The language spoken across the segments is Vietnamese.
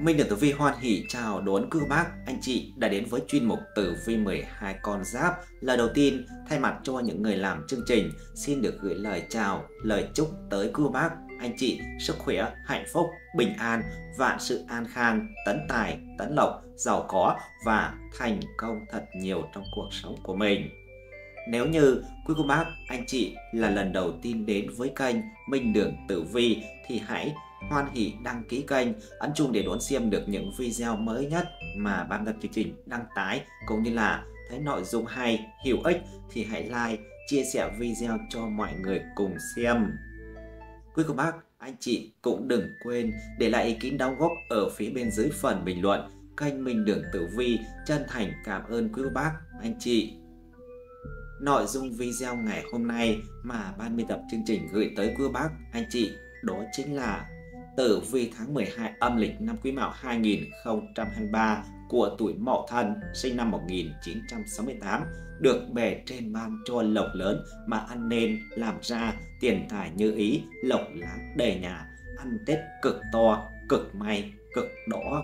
Minh được Tử Vi hoan hỉ chào đón quý cô bác, anh chị đã đến với chuyên mục Tử Vi 12 con giáp. Lời đầu tiên, thay mặt cho những người làm chương trình, xin được gửi lời chào, lời chúc tới quý cô bác, anh chị sức khỏe, hạnh phúc, bình an, vạn sự an khang, tấn tài, tấn lộc, giàu có và thành công thật nhiều trong cuộc sống của mình. Nếu như quý cô bác, anh chị là lần đầu tiên đến với kênh Minh Đường Tử Vi thì hãy hoan hỉ đăng ký kênh, ấn chuông để đón xem được những video mới nhất mà ban biên tập chương trình đăng tải, cũng như là thấy nội dung hay, hữu ích thì hãy like, chia sẻ video cho mọi người cùng xem. Quý cô bác, anh chị cũng đừng quên để lại ý kiến đóng góp ở phía bên dưới phần bình luận. Kênh Minh Đường Tử Vi chân thành cảm ơn quý cô bác, anh chị. Nội dung video ngày hôm nay mà ban biên tập chương trình gửi tới quý cô bác, anh chị đó chính là tử vi tháng 12 âm lịch năm Quý Mão 2023 của tuổi Mậu Thân sinh năm 1968, được bề trên ban cho lộc lớn mà ăn nên làm ra, tiền tài như ý, lộc láng đầy nhà, ăn Tết cực to, cực may, cực đỏ.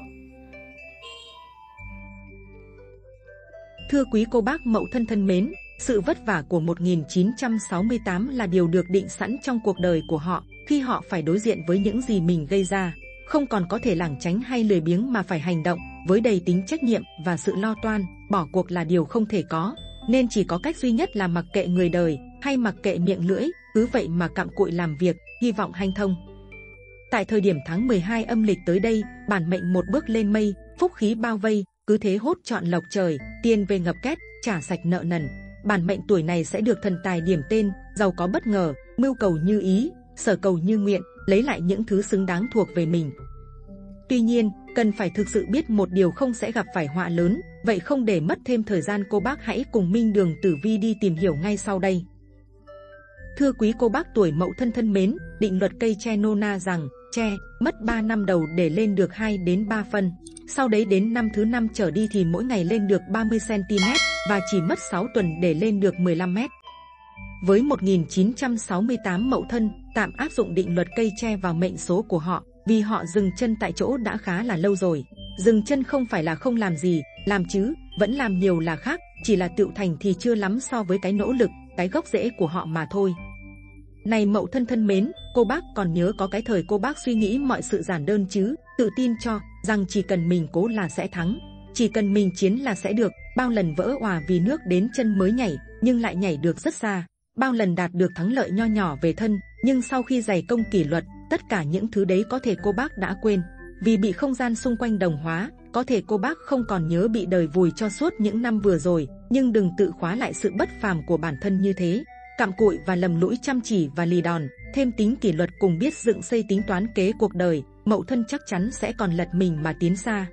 Thưa quý cô bác Mậu Thân thân mến, sự vất vả của 1968 là điều được định sẵn trong cuộc đời của họ, khi họ phải đối diện với những gì mình gây ra, không còn có thể lảng tránh hay lười biếng mà phải hành động với đầy tính trách nhiệm và sự lo toan. Bỏ cuộc là điều không thể có, nên chỉ có cách duy nhất là mặc kệ người đời hay mặc kệ miệng lưỡi, cứ vậy mà cặm cụi làm việc, hy vọng hanh thông. Tại thời điểm tháng 12 âm lịch tới đây, bản mệnh một bước lên mây, phúc khí bao vây, cứ thế hốt trọn lộc trời, tiền về ngập két, trả sạch nợ nần. Bản mệnh tuổi này sẽ được thần tài điểm tên, giàu có bất ngờ, mưu cầu như ý, sở cầu như nguyện, lấy lại những thứ xứng đáng thuộc về mình. Tuy nhiên, cần phải thực sự biết một điều, không sẽ gặp phải họa lớn. Vậy không để mất thêm thời gian, cô bác hãy cùng Minh Đường Tử Vi đi tìm hiểu ngay sau đây. Thưa quý cô bác tuổi Mậu Thân thân mến, định luật cây tre nô na rằng tre mất 3 năm đầu để lên được 2 đến 3 phân. Sau đấy đến năm thứ 5 trở đi thì mỗi ngày lên được 30 cm và chỉ mất 6 tuần để lên được 15 m. Với 1968 Mậu Thân tạm áp dụng định luật cây tre vào mệnh số của họ, vì họ dừng chân tại chỗ đã khá là lâu rồi. Dừng chân không phải là không làm gì, làm chứ, vẫn làm nhiều là khác, chỉ là tựu thành thì chưa lắm so với cái nỗ lực, cái gốc rễ của họ mà thôi. Này Mậu Thân thân mến, cô bác còn nhớ có cái thời cô bác suy nghĩ mọi sự giản đơn chứ, tự tin cho rằng chỉ cần mình cố là sẽ thắng, chỉ cần mình chiến là sẽ được. Bao lần vỡ òa vì nước đến chân mới nhảy, nhưng lại nhảy được rất xa. Bao lần đạt được thắng lợi nho nhỏ về thân, nhưng sau khi dày công kỷ luật, tất cả những thứ đấy có thể cô bác đã quên. Vì bị không gian xung quanh đồng hóa, có thể cô bác không còn nhớ bị đời vùi cho suốt những năm vừa rồi, nhưng đừng tự khóa lại sự bất phàm của bản thân như thế. Cặm cụi và lầm lũi, chăm chỉ và lì đòn, thêm tính kỷ luật cùng biết dựng xây tính toán kế cuộc đời, Mậu Thân chắc chắn sẽ còn lật mình mà tiến xa.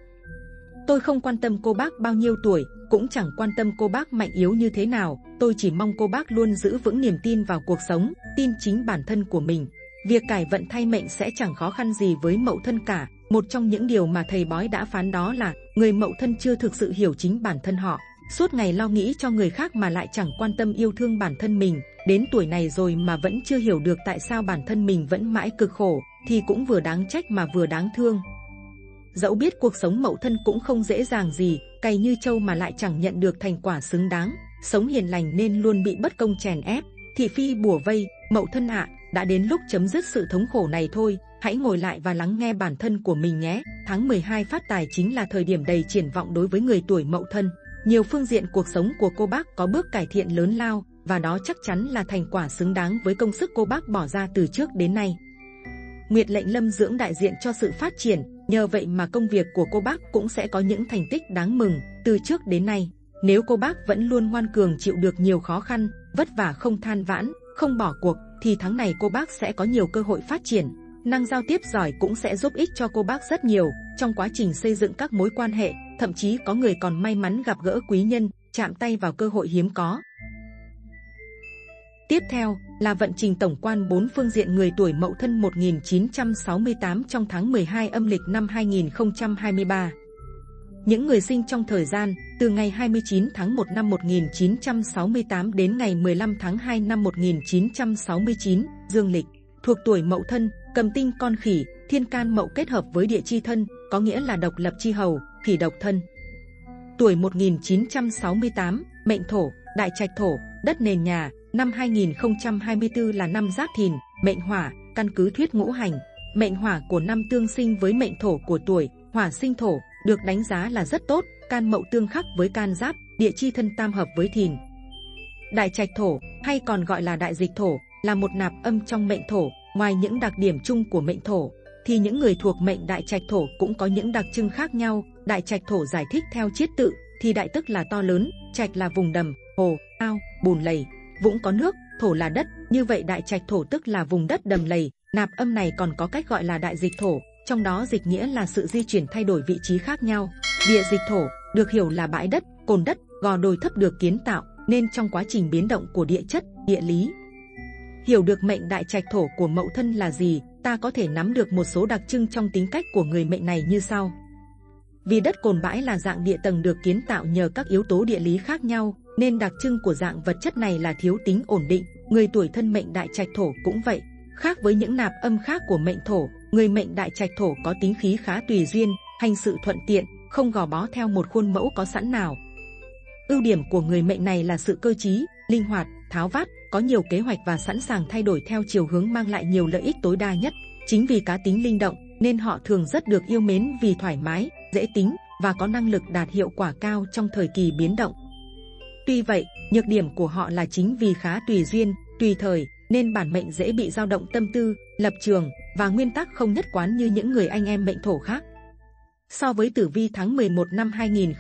Tôi không quan tâm cô bác bao nhiêu tuổi, cũng chẳng quan tâm cô bác mạnh yếu như thế nào, tôi chỉ mong cô bác luôn giữ vững niềm tin vào cuộc sống, tin chính bản thân của mình. Việc cải vận thay mệnh sẽ chẳng khó khăn gì với Mậu Thân cả. Một trong những điều mà thầy bói đã phán đó là người Mậu Thân chưa thực sự hiểu chính bản thân họ, suốt ngày lo nghĩ cho người khác mà lại chẳng quan tâm yêu thương bản thân mình. Đến tuổi này rồi mà vẫn chưa hiểu được tại sao bản thân mình vẫn mãi cực khổ, thì cũng vừa đáng trách mà vừa đáng thương. Dẫu biết cuộc sống Mậu Thân cũng không dễ dàng gì, cày như trâu mà lại chẳng nhận được thành quả xứng đáng, sống hiền lành nên luôn bị bất công chèn ép, thị phi bủa vây. Mậu Thân ạ, đã đến lúc chấm dứt sự thống khổ này thôi, hãy ngồi lại và lắng nghe bản thân của mình nhé. Tháng 12 phát tài chính là thời điểm đầy triển vọng đối với người tuổi Mậu Thân. Nhiều phương diện cuộc sống của cô bác có bước cải thiện lớn lao, và đó chắc chắn là thành quả xứng đáng với công sức cô bác bỏ ra từ trước đến nay. Nguyệt lệnh lâm dưỡng đại diện cho sự phát triển, nhờ vậy mà công việc của cô bác cũng sẽ có những thành tích đáng mừng từ trước đến nay. Nếu cô bác vẫn luôn ngoan cường chịu được nhiều khó khăn, vất vả, không than vãn, không bỏ cuộc, thì tháng này cô bác sẽ có nhiều cơ hội phát triển. Năng giao tiếp giỏi cũng sẽ giúp ích cho cô bác rất nhiều trong quá trình xây dựng các mối quan hệ, thậm chí có người còn may mắn gặp gỡ quý nhân, chạm tay vào cơ hội hiếm có. Tiếp theo là vận trình tổng quan 4 phương diện người tuổi Mậu Thân 1968 trong tháng 12 âm lịch năm 2023. Những người sinh trong thời gian từ ngày 29 tháng 1 năm 1968 đến ngày 15 tháng 2 năm 1969 dương lịch, thuộc tuổi Mậu Thân, cầm tinh con khỉ, Thiên can mậu kết hợp với địa chi thân, có nghĩa là độc lập chi hầu, phỉ độc thân. Tuổi 1968, mệnh thổ, đại trạch thổ, đất nền nhà. Năm 2024 là năm Giáp Thìn, mệnh hỏa. Căn cứ thuyết ngũ hành, mệnh hỏa của năm tương sinh với mệnh thổ của tuổi hỏa sinh thổ, được đánh giá là rất tốt. Can mậu tương khắc với can giáp, địa chi thân tam hợp với thìn. Đại trạch thổ, hay còn gọi là đại dịch thổ, là một nạp âm trong mệnh thổ. Ngoài những đặc điểm chung của mệnh thổ, thì những người thuộc mệnh đại trạch thổ cũng có những đặc trưng khác nhau. Đại trạch thổ giải thích theo chiết tự, thì đại tức là to lớn, trạch là vùng đầm, hồ, ao, bùn lầy, vũng có nước, thổ là đất. Như vậy đại trạch thổ tức là vùng đất đầm lầy. Nạp âm này còn có cách gọi là đại dịch thổ, trong đó dịch nghĩa là sự di chuyển thay đổi vị trí khác nhau. Địa dịch thổ được hiểu là bãi đất, cồn đất, gò đồi thấp được kiến tạo nên trong quá trình biến động của địa chất, địa lý. Hiểu được mệnh đại trạch thổ của Mậu Thân là gì, ta có thể nắm được một số đặc trưng trong tính cách của người mệnh này như sau. Vì đất cồn bãi là dạng địa tầng được kiến tạo nhờ các yếu tố địa lý khác nhau, nên đặc trưng của dạng vật chất này là thiếu tính ổn định. Người tuổi Thân mệnh đại trạch thổ cũng vậy. Khác với những nạp âm khác của mệnh thổ, người mệnh đại trạch thổ có tính khí khá tùy duyên, hành sự thuận tiện, không gò bó theo một khuôn mẫu có sẵn nào. Ưu điểm của người mệnh này là sự cơ trí, linh hoạt, tháo vát, có nhiều kế hoạch và sẵn sàng thay đổi theo chiều hướng mang lại nhiều lợi ích tối đa nhất. Chính vì cá tính linh động nên họ thường rất được yêu mến vì thoải mái, dễ tính và có năng lực đạt hiệu quả cao trong thời kỳ biến động. Tuy vậy, nhược điểm của họ là chính vì khá tùy duyên, tùy thời, nên bản mệnh dễ bị dao động tâm tư, lập trường và nguyên tắc không nhất quán như những người anh em mệnh thổ khác. So với tử vi tháng 11 năm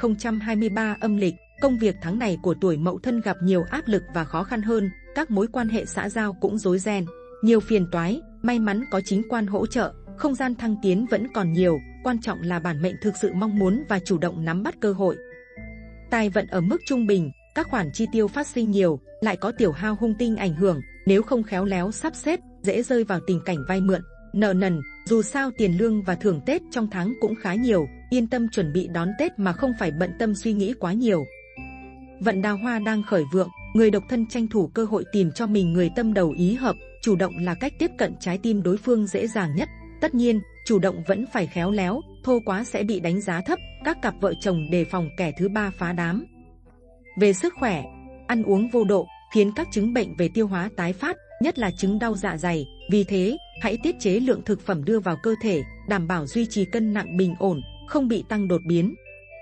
2023 âm lịch, công việc tháng này của tuổi Mậu Thân gặp nhiều áp lực và khó khăn hơn, các mối quan hệ xã giao cũng rối ren, nhiều phiền toái. May mắn có chính quan hỗ trợ, không gian thăng tiến vẫn còn nhiều, quan trọng là bản mệnh thực sự mong muốn và chủ động nắm bắt cơ hội. Tài vận ở mức trung bình, các khoản chi tiêu phát sinh nhiều, lại có tiểu hao hung tinh ảnh hưởng, nếu không khéo léo sắp xếp, dễ rơi vào tình cảnh vay mượn, nợ nần. Dù sao tiền lương và thưởng Tết trong tháng cũng khá nhiều, yên tâm chuẩn bị đón Tết mà không phải bận tâm suy nghĩ quá nhiều. Vận đào hoa đang khởi vượng, người độc thân tranh thủ cơ hội tìm cho mình người tâm đầu ý hợp, chủ động là cách tiếp cận trái tim đối phương dễ dàng nhất. Tất nhiên, chủ động vẫn phải khéo léo, thô quá sẽ bị đánh giá thấp, các cặp vợ chồng đề phòng kẻ thứ ba phá đám. Về sức khỏe, ăn uống vô độ khiến các chứng bệnh về tiêu hóa tái phát, nhất là chứng đau dạ dày. Vì thế, hãy tiết chế lượng thực phẩm đưa vào cơ thể, đảm bảo duy trì cân nặng bình ổn, không bị tăng đột biến.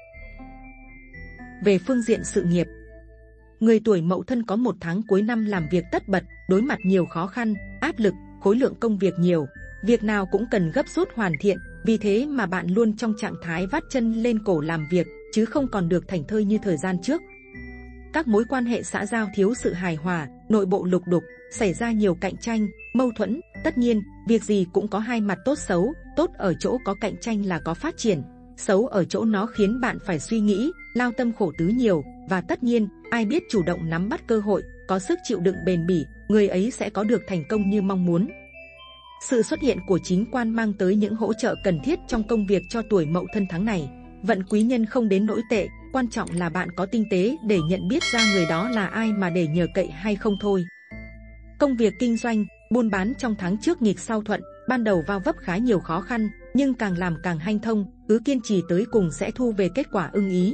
Về phương diện sự nghiệp, người tuổi Mậu Thân có một tháng cuối năm làm việc tất bật, đối mặt nhiều khó khăn, áp lực, khối lượng công việc nhiều, việc nào cũng cần gấp rút hoàn thiện. Vì thế mà bạn luôn trong trạng thái vắt chân lên cổ làm việc, chứ không còn được thảnh thơi như thời gian trước. Các mối quan hệ xã giao thiếu sự hài hòa, nội bộ lục đục, xảy ra nhiều cạnh tranh, mâu thuẫn. Tất nhiên, việc gì cũng có hai mặt tốt xấu, tốt ở chỗ có cạnh tranh là có phát triển, xấu ở chỗ nó khiến bạn phải suy nghĩ, lao tâm khổ tứ nhiều. Và tất nhiên, ai biết chủ động nắm bắt cơ hội, có sức chịu đựng bền bỉ, người ấy sẽ có được thành công như mong muốn. Sự xuất hiện của chính quan mang tới những hỗ trợ cần thiết trong công việc cho tuổi Mậu Thân tháng này. Vận quý nhân không đến nỗi tệ, quan trọng là bạn có tinh tế để nhận biết ra người đó là ai mà để nhờ cậy hay không thôi. Công việc kinh doanh, buôn bán trong tháng trước nghịch sau thuận, ban đầu va vấp khá nhiều khó khăn, nhưng càng làm càng hanh thông, cứ kiên trì tới cùng sẽ thu về kết quả ưng ý.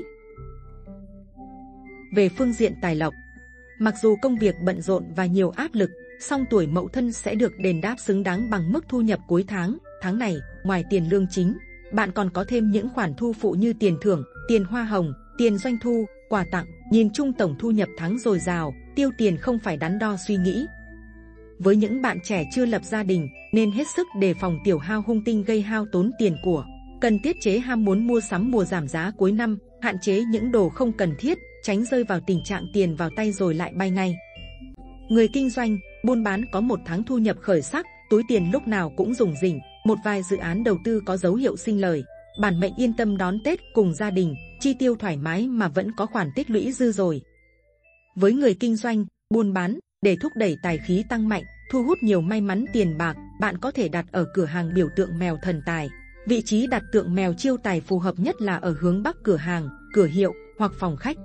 Về phương diện tài lộc, mặc dù công việc bận rộn và nhiều áp lực, song tuổi Mậu Thân sẽ được đền đáp xứng đáng bằng mức thu nhập cuối tháng. Tháng này, ngoài tiền lương chính, bạn còn có thêm những khoản thu phụ như tiền thưởng, tiền hoa hồng, tiền doanh thu, quà tặng. Nhìn chung tổng thu nhập tháng dồi dào, tiêu tiền không phải đắn đo suy nghĩ. Với những bạn trẻ chưa lập gia đình, nên hết sức đề phòng tiểu hao hung tinh gây hao tốn tiền của. Cần tiết chế ham muốn mua sắm mùa giảm giá cuối năm, hạn chế những đồ không cần thiết, tránh rơi vào tình trạng tiền vào tay rồi lại bay ngay. Người kinh doanh, buôn bán có một tháng thu nhập khởi sắc, túi tiền lúc nào cũng rủng rỉnh, một vài dự án đầu tư có dấu hiệu sinh lời. Bản mệnh yên tâm đón Tết cùng gia đình, chi tiêu thoải mái mà vẫn có khoản tích lũy dư dồi. Với người kinh doanh, buôn bán, để thúc đẩy tài khí tăng mạnh, thu hút nhiều may mắn tiền bạc, bạn có thể đặt ở cửa hàng biểu tượng mèo thần tài. Vị trí đặt tượng mèo chiêu tài phù hợp nhất là ở hướng bắc cửa hàng, cửa hiệu hoặc phòng khách.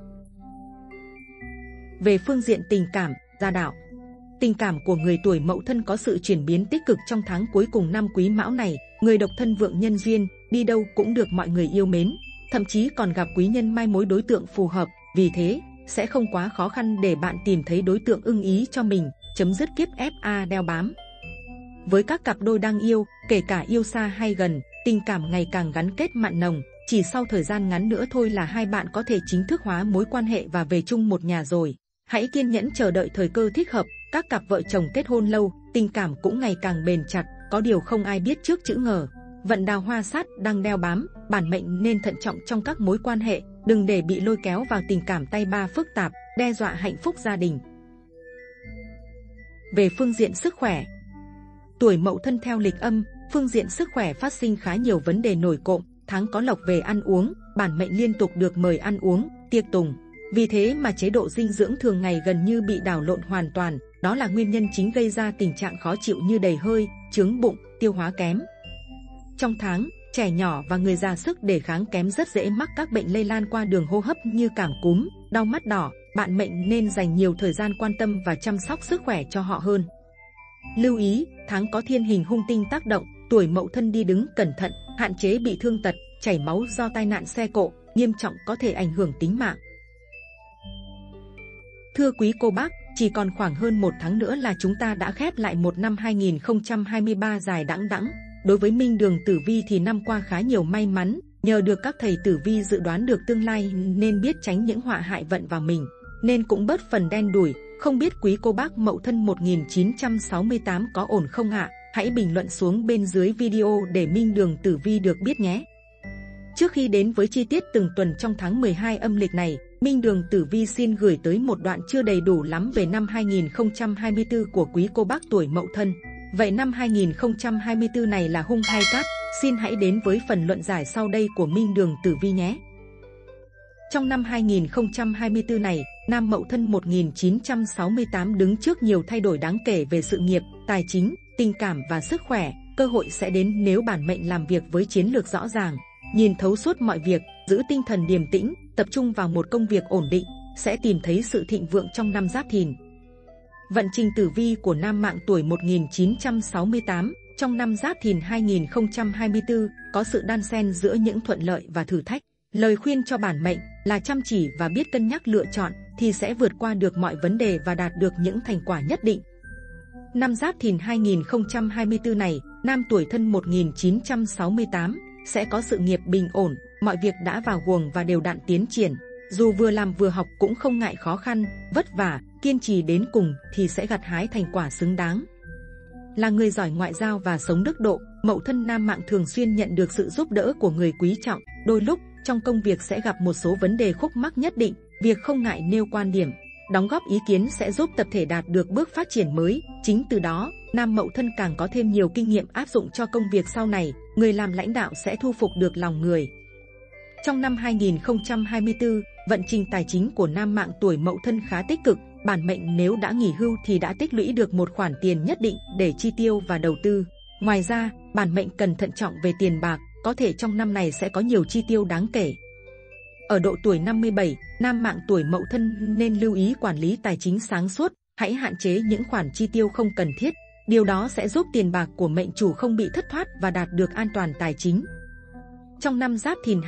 Về phương diện tình cảm, gia đạo, tình cảm của người tuổi Mậu Thân có sự chuyển biến tích cực trong tháng cuối cùng năm Quý Mão này. người độc thân vượng nhân duyên, đi đâu cũng được mọi người yêu mến, thậm chí còn gặp quý nhân mai mối đối tượng phù hợp, vì thế sẽ không quá khó khăn để bạn tìm thấy đối tượng ưng ý cho mình, chấm dứt kiếp FA đeo bám. Với các cặp đôi đang yêu, kể cả yêu xa hay gần, tình cảm ngày càng gắn kết mặn nồng, chỉ sau thời gian ngắn nữa thôi là hai bạn có thể chính thức hóa mối quan hệ và về chung một nhà rồi. Hãy kiên nhẫn chờ đợi thời cơ thích hợp, các cặp vợ chồng kết hôn lâu, tình cảm cũng ngày càng bền chặt, có điều không ai biết trước chữ ngờ. Vận đào hoa sát đang đeo bám, bản mệnh nên thận trọng trong các mối quan hệ, đừng để bị lôi kéo vào tình cảm tay ba phức tạp, đe dọa hạnh phúc gia đình. Về phương diện sức khỏe, tuổi Mậu Thân theo lịch âm, phương diện sức khỏe phát sinh khá nhiều vấn đề nổi cộm, tháng có lộc về ăn uống, bản mệnh liên tục được mời ăn uống, tiệc tùng. Vì thế mà chế độ dinh dưỡng thường ngày gần như bị đảo lộn hoàn toàn, đó là nguyên nhân chính gây ra tình trạng khó chịu như đầy hơi, chướng bụng, tiêu hóa kém. Trong tháng, trẻ nhỏ và người già sức đề kháng kém rất dễ mắc các bệnh lây lan qua đường hô hấp như cảm cúm, đau mắt đỏ, bạn mệnh nên dành nhiều thời gian quan tâm và chăm sóc sức khỏe cho họ hơn. Lưu ý, tháng có thiên hình hung tinh tác động, tuổi Mậu Thân đi đứng cẩn thận, hạn chế bị thương tật, chảy máu do tai nạn xe cộ, nghiêm trọng có thể ảnh hưởng tính mạng. Thưa quý cô bác, chỉ còn khoảng hơn một tháng nữa là chúng ta đã khép lại một năm 2023 dài đẵng đẵng. Đối với Minh Đường Tử Vi thì năm qua khá nhiều may mắn, nhờ được các thầy tử vi dự đoán được tương lai nên biết tránh những họa hại vận vào mình, nên cũng bớt phần đen đủi. Không biết quý cô bác Mậu Thân 1968 có ổn không ạ? Hãy bình luận xuống bên dưới video để Minh Đường Tử Vi được biết nhé. Trước khi đến với chi tiết từng tuần trong tháng 12 âm lịch này, Minh Đường Tử Vi xin gửi tới một đoạn chưa đầy đủ lắm về năm 2024 của quý cô bác tuổi Mậu Thân. Vậy năm 2024 này là hung hay cát? Xin hãy đến với phần luận giải sau đây của Minh Đường Tử Vi nhé. Trong năm 2024 này, Nam Mậu Thân 1968 đứng trước nhiều thay đổi đáng kể về sự nghiệp, tài chính, tình cảm và sức khỏe. Cơ hội sẽ đến nếu bản mệnh làm việc với chiến lược rõ ràng, nhìn thấu suốt mọi việc, giữ tinh thần điềm tĩnh, tập trung vào một công việc ổn định, sẽ tìm thấy sự thịnh vượng trong năm Giáp Thìn. Vận trình tử vi của nam mạng tuổi 1968 trong năm Giáp Thìn 2024 có sự đan xen giữa những thuận lợi và thử thách. Lời khuyên cho bản mệnh là chăm chỉ và biết cân nhắc lựa chọn thì sẽ vượt qua được mọi vấn đề và đạt được những thành quả nhất định. Năm Giáp Thìn 2024 này, nam tuổi Thân 1968 sẽ có sự nghiệp bình ổn, mọi việc đã vào guồng và đều đặn tiến triển. Dù vừa làm vừa học cũng không ngại khó khăn, vất vả, kiên trì đến cùng thì sẽ gặt hái thành quả xứng đáng. Là người giỏi ngoại giao và sống đức độ, Mậu Thân nam mạng thường xuyên nhận được sự giúp đỡ của người quý trọng. Đôi lúc, trong công việc sẽ gặp một số vấn đề khúc mắc nhất định, việc không ngại nêu quan điểm, đóng góp ý kiến sẽ giúp tập thể đạt được bước phát triển mới. Chính từ đó, nam Mậu Thân càng có thêm nhiều kinh nghiệm áp dụng cho công việc sau này, người làm lãnh đạo sẽ thu phục được lòng người. Trong năm 2024, vận trình tài chính của nam mạng tuổi Mậu Thân khá tích cực, bản mệnh nếu đã nghỉ hưu thì đã tích lũy được một khoản tiền nhất định để chi tiêu và đầu tư. Ngoài ra, bản mệnh cần thận trọng về tiền bạc, có thể trong năm này sẽ có nhiều chi tiêu đáng kể. Ở độ tuổi 57, nam mạng tuổi Mậu Thân nên lưu ý quản lý tài chính sáng suốt, hãy hạn chế những khoản chi tiêu không cần thiết. Điều đó sẽ giúp tiền bạc của mệnh chủ không bị thất thoát và đạt được an toàn tài chính. Trong năm Giáp Thìn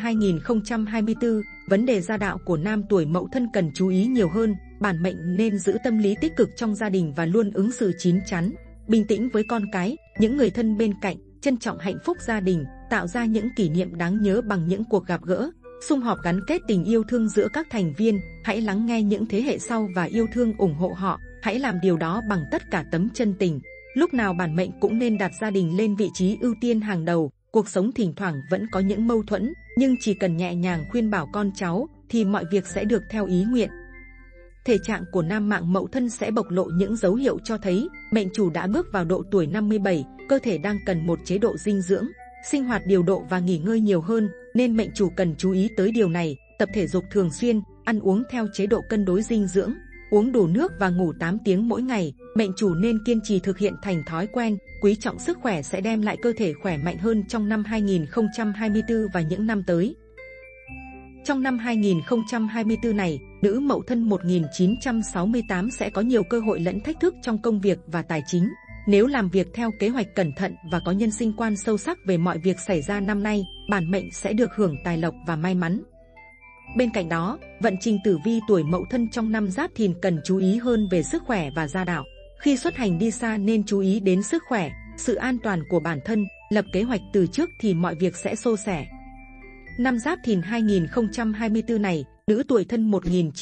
2024, vấn đề gia đạo của nam tuổi Mậu Thân cần chú ý nhiều hơn, bản mệnh nên giữ tâm lý tích cực trong gia đình và luôn ứng xử chín chắn, bình tĩnh với con cái, những người thân bên cạnh, trân trọng hạnh phúc gia đình, tạo ra những kỷ niệm đáng nhớ bằng những cuộc gặp gỡ, sum họp gắn kết tình yêu thương giữa các thành viên. Hãy lắng nghe những thế hệ sau và yêu thương ủng hộ họ, hãy làm điều đó bằng tất cả tấm chân tình. Lúc nào bản mệnh cũng nên đặt gia đình lên vị trí ưu tiên hàng đầu. Cuộc sống thỉnh thoảng vẫn có những mâu thuẫn, nhưng chỉ cần nhẹ nhàng khuyên bảo con cháu thì mọi việc sẽ được theo ý nguyện. Thể trạng của nam mạng Mậu Thân sẽ bộc lộ những dấu hiệu cho thấy mệnh chủ đã bước vào độ tuổi 57, cơ thể đang cần một chế độ dinh dưỡng, sinh hoạt điều độ và nghỉ ngơi nhiều hơn, nên mệnh chủ cần chú ý tới điều này, tập thể dục thường xuyên, ăn uống theo chế độ cân đối dinh dưỡng, uống đủ nước và ngủ 8 tiếng mỗi ngày. Mệnh chủ nên kiên trì thực hiện thành thói quen, quý trọng sức khỏe sẽ đem lại cơ thể khỏe mạnh hơn trong năm 2024 và những năm tới. Trong năm 2024 này, nữ Mậu Thân 1968 sẽ có nhiều cơ hội lẫn thách thức trong công việc và tài chính. Nếu làm việc theo kế hoạch cẩn thận và có nhân sinh quan sâu sắc về mọi việc xảy ra năm nay, bản mệnh sẽ được hưởng tài lộc và may mắn. Bên cạnh đó, vận trình tử vi tuổi Mậu Thân trong năm Giáp Thìn cần chú ý hơn về sức khỏe và gia đạo. Khi xuất hành đi xa nên chú ý đến sức khỏe, sự an toàn của bản thân, lập kế hoạch từ trước thì mọi việc sẽ suôn sẻ. Năm Giáp Thìn 2024 này, nữ tuổi Thân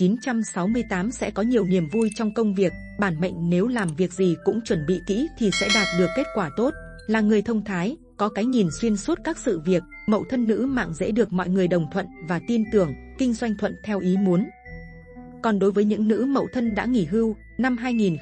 1968 sẽ có nhiều niềm vui trong công việc. Bản mệnh nếu làm việc gì cũng chuẩn bị kỹ thì sẽ đạt được kết quả tốt. Là người thông thái, có cái nhìn xuyên suốt các sự việc, Mậu Thân nữ mạng dễ được mọi người đồng thuận và tin tưởng, kinh doanh thuận theo ý muốn. Còn đối với những nữ Mậu Thân đã nghỉ hưu, năm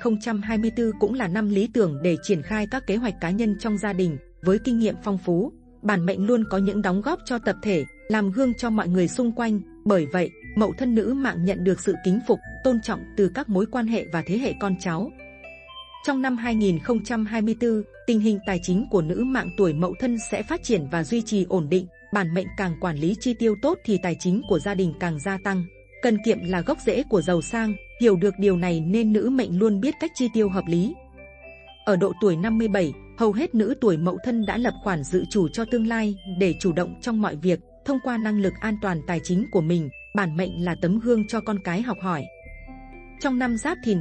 2024 cũng là năm lý tưởng để triển khai các kế hoạch cá nhân trong gia đình. Với kinh nghiệm phong phú, bản mệnh luôn có những đóng góp cho tập thể, làm gương cho mọi người xung quanh. Bởi vậy, Mậu Thân nữ mạng nhận được sự kính phục, tôn trọng từ các mối quan hệ và thế hệ con cháu. Trong năm 2024, tình hình tài chính của nữ mạng tuổi Mậu Thân sẽ phát triển và duy trì ổn định. Bản mệnh càng quản lý chi tiêu tốt thì tài chính của gia đình càng gia tăng. Cần kiệm là gốc rễ của giàu sang, hiểu được điều này nên nữ mệnh luôn biết cách chi tiêu hợp lý. Ở độ tuổi 57, hầu hết nữ tuổi Mậu Thân đã lập khoản dự trù cho tương lai để chủ động trong mọi việc. Thông qua năng lực an toàn tài chính của mình, bản mệnh là tấm gương cho con cái học hỏi. Trong năm Giáp Thìn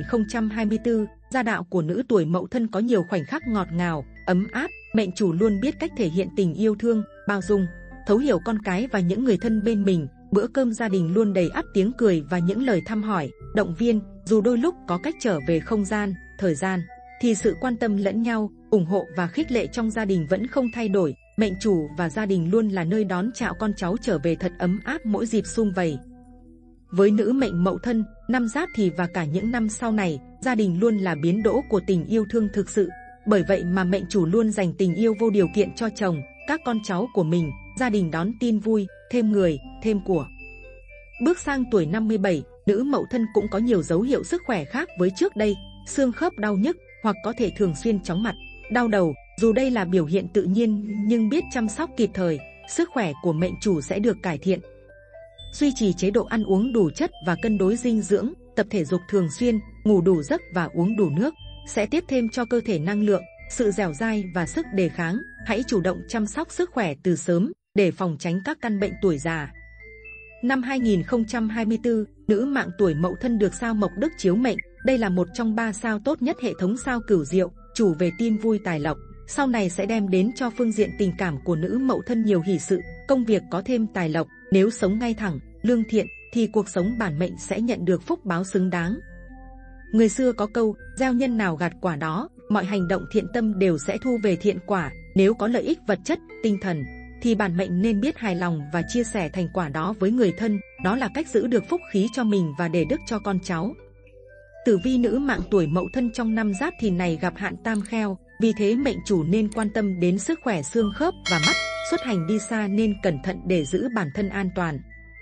2024, gia đạo của nữ tuổi Mậu Thân có nhiều khoảnh khắc ngọt ngào, ấm áp. Mệnh chủ luôn biết cách thể hiện tình yêu thương, bao dung, thấu hiểu con cái và những người thân bên mình. Bữa cơm gia đình luôn đầy ắp tiếng cười và những lời thăm hỏi, động viên. Dù đôi lúc có cách trở về không gian, thời gian, thì sự quan tâm lẫn nhau, ủng hộ và khích lệ trong gia đình vẫn không thay đổi. Mệnh chủ và gia đình luôn là nơi đón chào con cháu trở về thật ấm áp mỗi dịp sum vầy. Với nữ mệnh Mậu Thân, năm Giáp Thì và cả những năm sau này, gia đình luôn là biến đỗ của tình yêu thương thực sự. Bởi vậy mà mệnh chủ luôn dành tình yêu vô điều kiện cho chồng, các con cháu của mình. Gia đình đón tin vui, thêm người, thêm của. Bước sang tuổi 57, nữ Mậu Thân cũng có nhiều dấu hiệu sức khỏe khác với trước đây. Xương khớp đau nhức hoặc có thể thường xuyên chóng mặt, đau đầu. Dù đây là biểu hiện tự nhiên nhưng biết chăm sóc kịp thời, sức khỏe của mệnh chủ sẽ được cải thiện. Duy trì chế độ ăn uống đủ chất và cân đối dinh dưỡng, tập thể dục thường xuyên, ngủ đủ giấc và uống đủ nước sẽ tiếp thêm cho cơ thể năng lượng, sự dẻo dai và sức đề kháng. Hãy chủ động chăm sóc sức khỏe từ sớm để phòng tránh các căn bệnh tuổi già. Năm 2024, nữ mạng tuổi Mậu Thân được sao Mộc Đức chiếu mệnh. Đây là một trong 3 sao tốt nhất hệ thống sao Cửu Diệu, chủ về tin vui tài lộc. Sau này sẽ đem đến cho phương diện tình cảm của nữ Mậu Thân nhiều hỷ sự, công việc có thêm tài lộc. Nếu sống ngay thẳng, lương thiện thì cuộc sống bản mệnh sẽ nhận được phúc báo xứng đáng. Người xưa có câu, gieo nhân nào gặt quả đó, mọi hành động thiện tâm đều sẽ thu về thiện quả. Nếu có lợi ích vật chất, tinh thần, thì bản mệnh nên biết hài lòng và chia sẻ thành quả đó với người thân. Đó là cách giữ được phúc khí cho mình và để đức cho con cháu. Tử vi nữ mạng tuổi Mậu Thân trong năm Giáp Thìn này gặp hạn tam kheo, vì thế mệnh chủ nên quan tâm đến sức khỏe xương khớp và mắt. Xuất hành đi xa nên cẩn thận để giữ bản thân an toàn.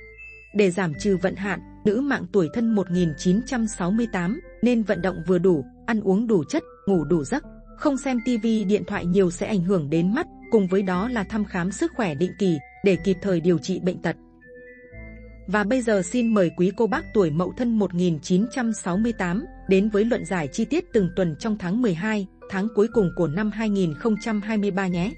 Để giảm trừ vận hạn, nữ mạng tuổi Thân 1968 nên vận động vừa đủ, ăn uống đủ chất, ngủ đủ giấc. Không xem tivi điện thoại nhiều sẽ ảnh hưởng đến mắt. Cùng với đó là thăm khám sức khỏe định kỳ để kịp thời điều trị bệnh tật. Và bây giờ xin mời quý cô bác tuổi Mậu Thân 1968 đến với luận giải chi tiết từng tuần trong tháng 12, tháng cuối cùng của năm 2023 nhé.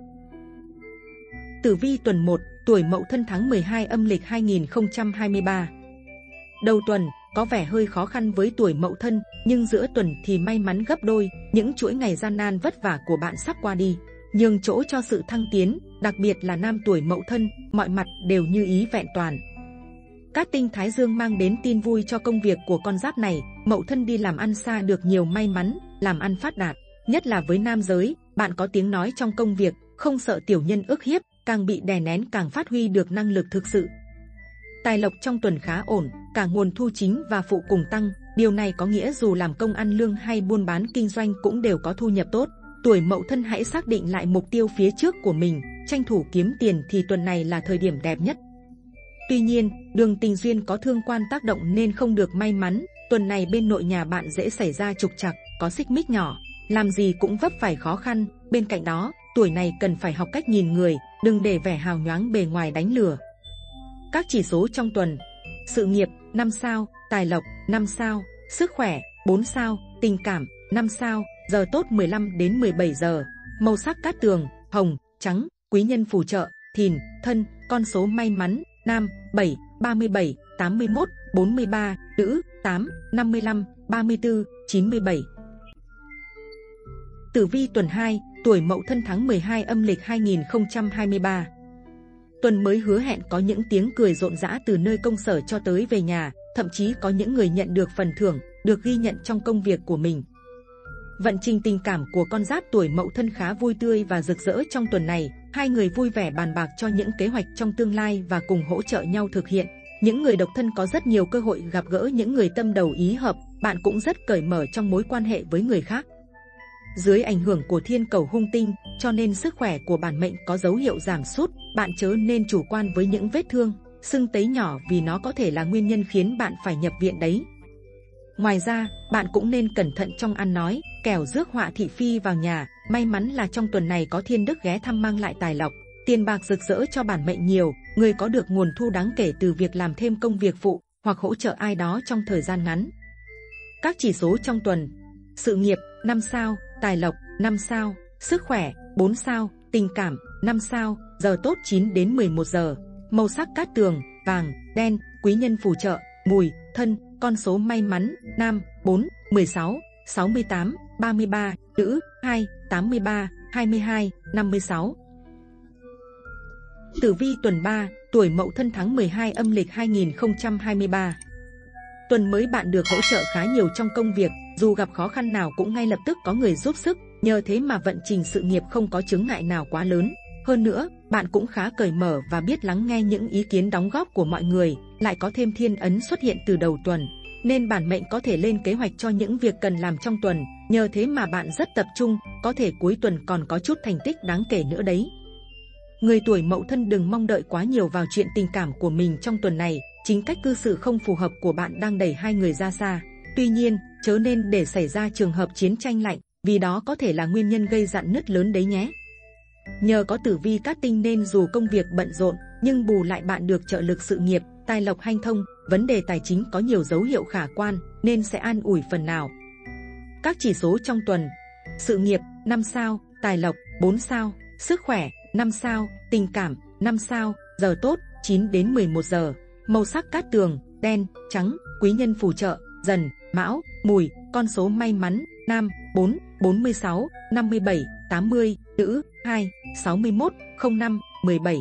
Tử vi tuần 1, tuổi Mậu Thân tháng 12 âm lịch 2023. Đầu tuần có vẻ hơi khó khăn với tuổi Mậu Thân, nhưng giữa tuần thì may mắn gấp đôi. Những chuỗi ngày gian nan vất vả của bạn sắp qua đi, nhường chỗ cho sự thăng tiến. Đặc biệt là nam tuổi Mậu Thân, mọi mặt đều như ý vẹn toàn. Cát tinh Thái Dương mang đến tin vui cho công việc của con giáp này. Mậu Thân đi làm ăn xa được nhiều may mắn, làm ăn phát đạt. Nhất là với nam giới, bạn có tiếng nói trong công việc, không sợ tiểu nhân ức hiếp, càng bị đè nén càng phát huy được năng lực thực sự. Tài lộc trong tuần khá ổn, cả nguồn thu chính và phụ cùng tăng. Điều này có nghĩa dù làm công ăn lương hay buôn bán kinh doanh cũng đều có thu nhập tốt. Tuổi Mậu Thân hãy xác định lại mục tiêu phía trước của mình, tranh thủ kiếm tiền thì tuần này là thời điểm đẹp nhất. Tuy nhiên, đường tình duyên có thương quan tác động nên không được may mắn. Tuần này bên nội nhà bạn dễ xảy ra trục trặc, có xích mích nhỏ, làm gì cũng vấp phải khó khăn. Bên cạnh đó, tuổi này cần phải học cách nhìn người, đừng để vẻ hào nhoáng bề ngoài đánh lừa. Các chỉ số trong tuần: sự nghiệp 5 sao, tài lộc 5 sao, sức khỏe 4 sao, tình cảm 5 sao, giờ tốt 15 đến 17 giờ. Màu sắc cát tường, hồng, trắng, quý nhân phù trợ, Thìn, Thân, con số may mắn, nam, 7, 37, 81, 43, nữ, 8, 55, 34, 97. Tử vi tuần 2, tuổi Mậu Thân tháng 12 âm lịch 2023. Tuần mới hứa hẹn có những tiếng cười rộn rã từ nơi công sở cho tới về nhà, thậm chí có những người nhận được phần thưởng, được ghi nhận trong công việc của mình. Vận trình tình cảm của con giáp tuổi Mậu Thân khá vui tươi và rực rỡ trong tuần này, hai người vui vẻ bàn bạc cho những kế hoạch trong tương lai và cùng hỗ trợ nhau thực hiện. Những người độc thân có rất nhiều cơ hội gặp gỡ những người tâm đầu ý hợp, bạn cũng rất cởi mở trong mối quan hệ với người khác. Dưới ảnh hưởng của thiên cầu hung tinh, cho nên sức khỏe của bản mệnh có dấu hiệu giảm sút, bạn chớ nên chủ quan với những vết thương, sưng tấy nhỏ vì nó có thể là nguyên nhân khiến bạn phải nhập viện đấy. Ngoài ra, bạn cũng nên cẩn thận trong ăn nói, kẻo rước họa thị phi vào nhà. May mắn là trong tuần này có thiên đức ghé thăm mang lại tài lộc, tiền bạc rực rỡ cho bản mệnh nhiều, người có được nguồn thu đáng kể từ việc làm thêm công việc phụ hoặc hỗ trợ ai đó trong thời gian ngắn. Các chỉ số trong tuần: sự nghiệp 5 sao, tài lộc 5 sao, sức khỏe 4 sao, tình cảm 5 sao, giờ tốt 9 đến 11 giờ. Màu sắc cát tường, vàng, đen, quý nhân phù trợ, Mùi, Thân, con số may mắn, nam, 4, 16, 68, 33, nữ, 2, 83, 22, 56. Tử vi tuần 3, tuổi Mậu Thân tháng 12 âm lịch 2023. Tuần mới bạn được hỗ trợ khá nhiều trong công việc, dù gặp khó khăn nào cũng ngay lập tức có người giúp sức, nhờ thế mà vận trình sự nghiệp không có chướng ngại nào quá lớn. Hơn nữa, bạn cũng khá cởi mở và biết lắng nghe những ý kiến đóng góp của mọi người, lại có thêm thiên ấn xuất hiện từ đầu tuần, nên bản mệnh có thể lên kế hoạch cho những việc cần làm trong tuần, nhờ thế mà bạn rất tập trung, có thể cuối tuần còn có chút thành tích đáng kể nữa đấy. Người tuổi Mậu Thân đừng mong đợi quá nhiều vào chuyện tình cảm của mình trong tuần này, chính cách cư xử không phù hợp của bạn đang đẩy hai người ra xa. Tuy nhiên, chớ nên để xảy ra trường hợp chiến tranh lạnh, vì đó có thể là nguyên nhân gây rạn nứt lớn đấy nhé. Nhờ có tử vi cát tinh nên dù công việc bận rộn, nhưng bù lại bạn được trợ lực sự nghiệp, tài lộc hanh thông, vấn đề tài chính có nhiều dấu hiệu khả quan, nên sẽ an ủi phần nào. Các chỉ số trong tuần: sự nghiệp 5 sao, tài lộc 4 sao, sức khỏe 5 sao, tình cảm 5 sao, giờ tốt 9 đến 11 giờ. Màu sắc cát tường, đen, trắng, quý nhân phù trợ, Dần, Mão, Mùi, con số may mắn, nam, 4, 46, 57, 80, nữ, 2, 61, 05, 17.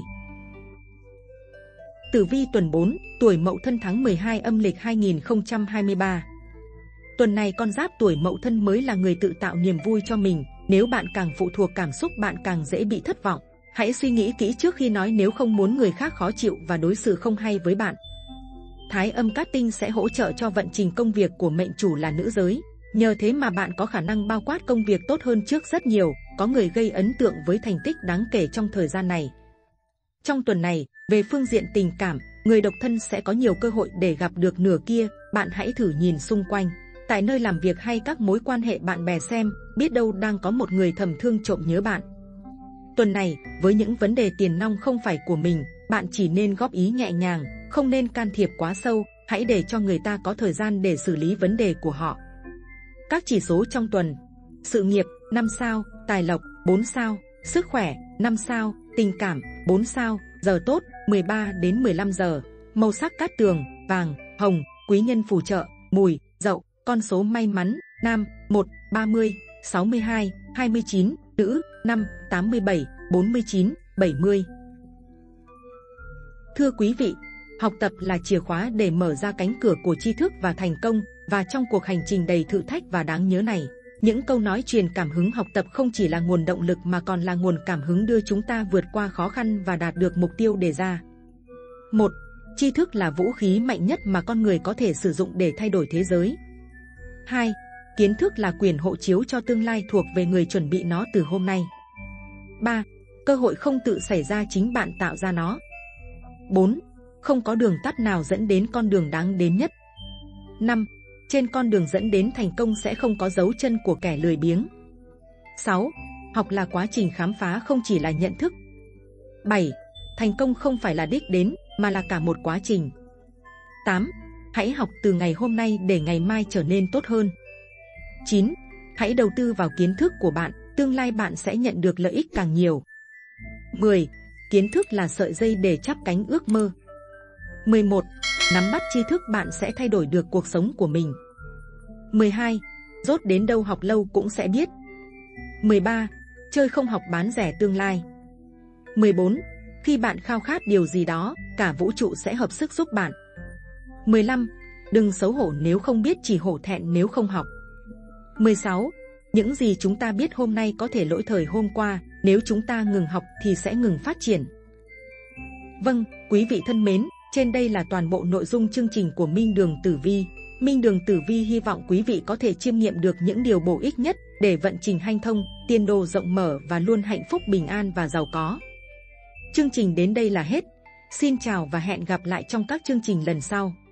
Tử vi tuần 4, tuổi Mậu Thân tháng 12 âm lịch 2023. Tuần này con giáp tuổi Mậu Thân mới là người tự tạo niềm vui cho mình, nếu bạn càng phụ thuộc cảm xúc bạn càng dễ bị thất vọng. Hãy suy nghĩ kỹ trước khi nói nếu không muốn người khác khó chịu và đối xử không hay với bạn. Thái âm cát tinh sẽ hỗ trợ cho vận trình công việc của mệnh chủ là nữ giới. Nhờ thế mà bạn có khả năng bao quát công việc tốt hơn trước rất nhiều, có người gây ấn tượng với thành tích đáng kể trong thời gian này. Trong tuần này, về phương diện tình cảm, người độc thân sẽ có nhiều cơ hội để gặp được nửa kia, bạn hãy thử nhìn xung quanh. Tại nơi làm việc hay các mối quan hệ bạn bè xem, biết đâu đang có một người thầm thương trộm nhớ bạn. Tuần này, với những vấn đề tiền nong không phải của mình, bạn chỉ nên góp ý nhẹ nhàng, không nên can thiệp quá sâu, hãy để cho người ta có thời gian để xử lý vấn đề của họ. Các chỉ số trong tuần: sự nghiệp 5 sao, tài lộc 4 sao, sức khỏe 5 sao, tình cảm 4 sao, giờ tốt 13 đến 15 giờ. Màu sắc cát tường, vàng, hồng, quý nhân phù trợ, Mùi, Dậu, con số may mắn, nam, 1, 30, 62, 29, nữ, 5, 87, 49, 70. Thưa quý vị, học tập là chìa khóa để mở ra cánh cửa của tri thức và thành công, và trong cuộc hành trình đầy thử thách và đáng nhớ này, những câu nói truyền cảm hứng học tập không chỉ là nguồn động lực mà còn là nguồn cảm hứng đưa chúng ta vượt qua khó khăn và đạt được mục tiêu đề ra. 1. Tri thức là vũ khí mạnh nhất mà con người có thể sử dụng để thay đổi thế giới. 2. Kiến thức là quyền hộ chiếu cho tương lai thuộc về người chuẩn bị nó từ hôm nay. 3. Cơ hội không tự xảy ra, chính bạn tạo ra nó. 4. Không có đường tắt nào dẫn đến con đường đáng đến nhất. 5. Trên con đường dẫn đến thành công sẽ không có dấu chân của kẻ lười biếng. 6. Học là quá trình khám phá, không chỉ là nhận thức. 7. Thành công không phải là đích đến, mà là cả một quá trình. 8. Hãy học từ ngày hôm nay để ngày mai trở nên tốt hơn. 9. Hãy đầu tư vào kiến thức của bạn, tương lai bạn sẽ nhận được lợi ích càng nhiều. 10. Kiến thức là sợi dây để chắp cánh ước mơ. 11. Nắm bắt tri thức bạn sẽ thay đổi được cuộc sống của mình. 12. Dốt đến đâu học lâu cũng sẽ biết. 13. Chơi không học bán rẻ tương lai. 14. Khi bạn khao khát điều gì đó, cả vũ trụ sẽ hợp sức giúp bạn. 15. Đừng xấu hổ nếu không biết, chỉ hổ thẹn nếu không học. 16. Những gì chúng ta biết hôm nay có thể lỗi thời hôm qua, nếu chúng ta ngừng học thì sẽ ngừng phát triển. Vâng, quý vị thân mến, trên đây là toàn bộ nội dung chương trình của Minh Đường Tử Vi. Minh Đường Tử Vi hy vọng quý vị có thể chiêm nghiệm được những điều bổ ích nhất để vận trình hanh thông, tiền đồ rộng mở và luôn hạnh phúc, bình an và giàu có. Chương trình đến đây là hết. Xin chào và hẹn gặp lại trong các chương trình lần sau.